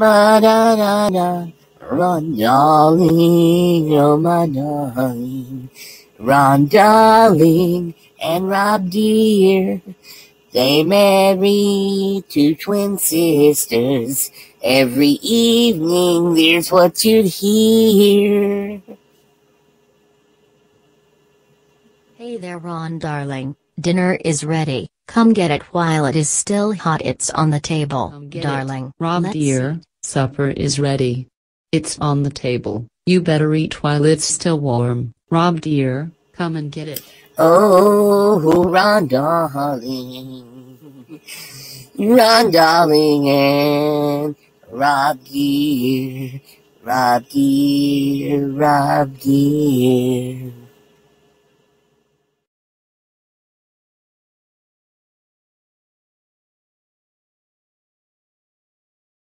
Ma-da-da-da. Run, darling, oh my darling. Ron, darling, and Rob, dear. They married two twin sisters. Every evening there's what you'd hear. Hey there, Ron, darling. Dinner is ready. Come get it while it is still hot. It's on the table, darling. Rob, Let's dear, eat. supper is ready. It's on the table. You better eat while it's still warm. Rob, dear, come and get it. Oh, Ron, darling. Ron, darling, and Rob, dear. Rob, dear, Rob, dear.